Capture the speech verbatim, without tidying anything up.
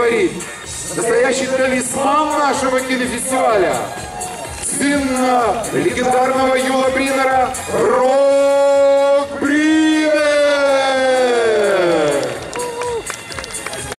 говорить. Настоящий талисман нашего кинофестиваля. Сын легендарного Юла